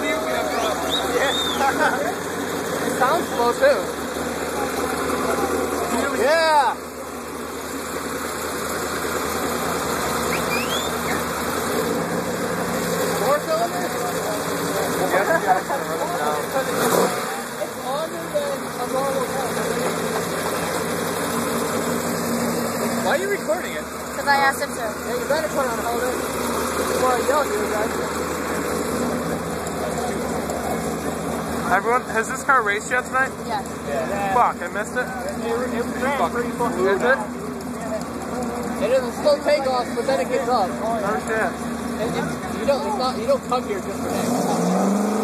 It sounds slow too. Yeah. Four cylinders? It's longer than a normal car. Why are you recording it? Because I asked him to. Yeah, you better put on a hold it. Before I yell at you guys. Everyone, has this car raced yet tonight? Yes. Yeah. Fuck, I missed it. It ran pretty fucking Is it? It is a slow takeoff, but then it gets up. Oh shit. You don't come here just for that.